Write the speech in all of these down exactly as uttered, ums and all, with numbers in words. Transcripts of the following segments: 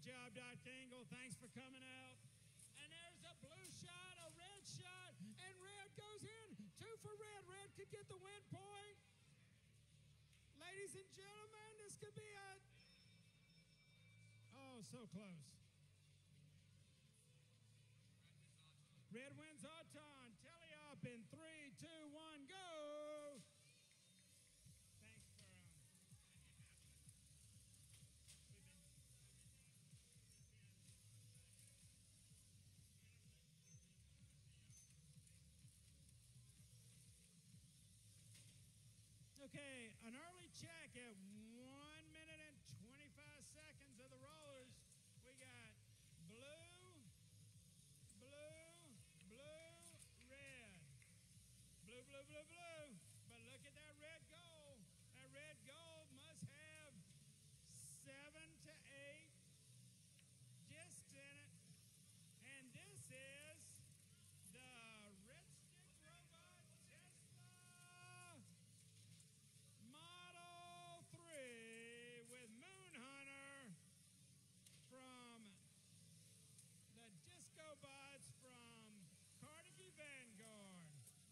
job, Doctor Engel. Thanks for coming out. And there's a blue shot, a red shot, and red goes in. Two for red. Red could get the win point. Ladies and gentlemen, this could be a... Oh, so close. Red wins Auton. Telly up in three, two, one, go. Thanks for... Um, okay, an early check at one minute and twenty-five seconds of the rollers. We got blue, blue, blue, red. Blue, blue, blue, blue. But look at that red gold. That red gold must have seven to eight discs in it. And this is the Red Stick Robot Tesla Model three with Moon Hunter from the Disco Bots from Carnegie Vanguard.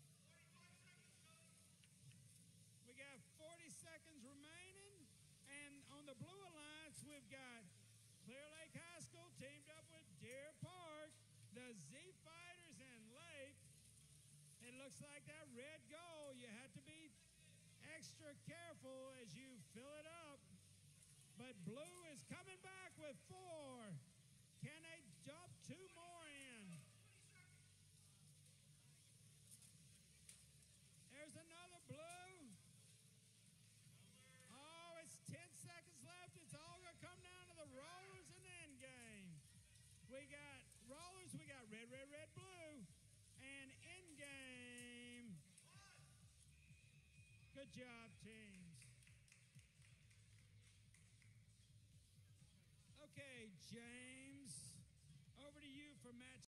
We got forty seconds remaining, and on the Blue Alliance, we've got Clear Lake High School teamed up with Deer Park, the Z Fighters, and Lake. It looks like that red goal, you have to be extra careful as you fill it up. But blue is coming back with four. Can they dump two more in? There's another blue. Oh, it's ten seconds left. It's all going to come down to the rollers and end game. We got rollers. We got red, red, red, blue. And end game. Good job, teams. Okay, James, over to you for match.